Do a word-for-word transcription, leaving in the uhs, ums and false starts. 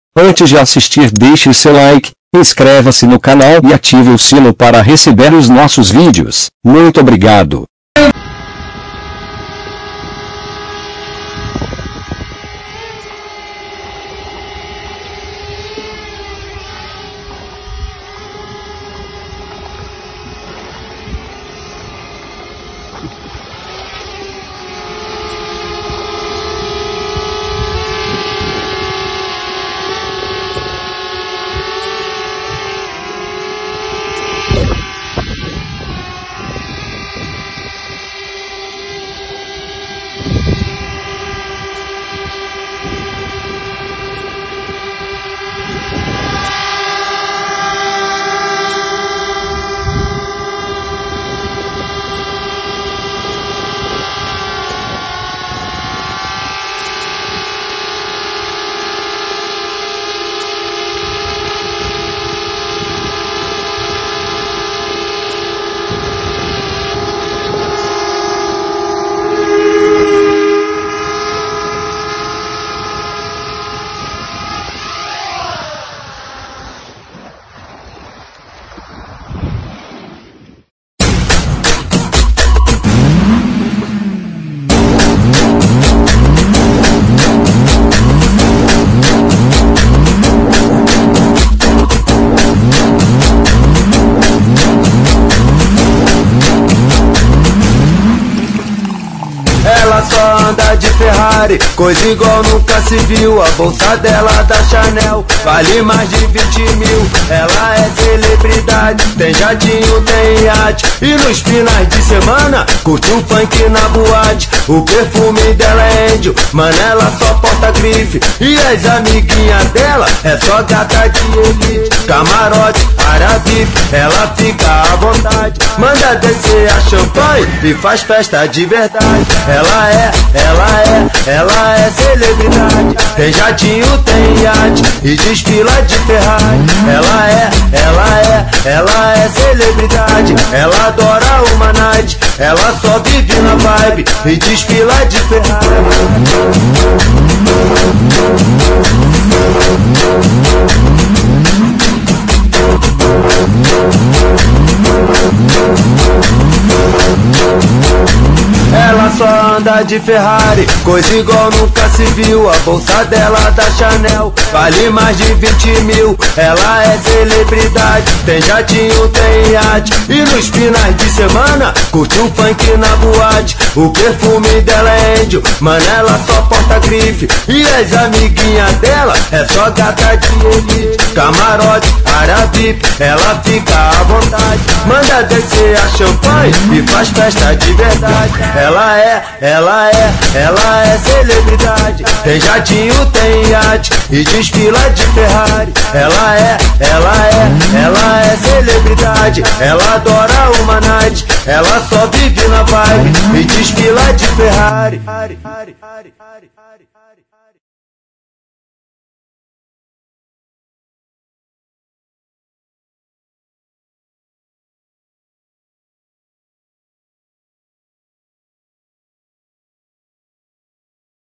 Antes de assistir, deixe seu like, inscreva-se no canal e ative o sino para receber os nossos vídeos. Muito obrigado. Ela só anda de Ferrari, coisa igual nunca se viu. A bolsa dela da Chanel vale mais de vinte mil. Ela é celebridade, tem jatinho, tem iate, e nos finais de semana curte um funk na boate. O perfume dela é índio, mano, ela só porta grife, e as amiguinhas dela é só gata de elite. Camarote, área V I P, ela fica à vontade, manda descer a champanhe e faz festa de verdade. Ela é, ela é, ela é celebridade, tem jatinho, tem iate, e desfila de Ferrari. Ela é, ela é, ela é celebridade, ela adora uma night, ela só vive na vibe e desfila de Ferrari. Ela só anda de Ferrari, coisa igual nunca se viu. A bolsa dela da Chanel vale mais de vinte mil. Ela é celebridade, tem jatinho, tem iate, e nos finais de semana curte um funk na boate. O perfume dela é índio, mano, ela só porta grife, e as amiguinhas dela é só gata de elite. Camarote, área V I P, ela fica à vontade, manda descer a champanhe e faz festa de verdade. Ela é, ela é, ela é celebridade, tem jatinho, tem iate, e desfila de Ferrari. Ela é, ela é, ela é celebridade, ela adora uma night, ela só vive na vibe e desfila de Ferrari.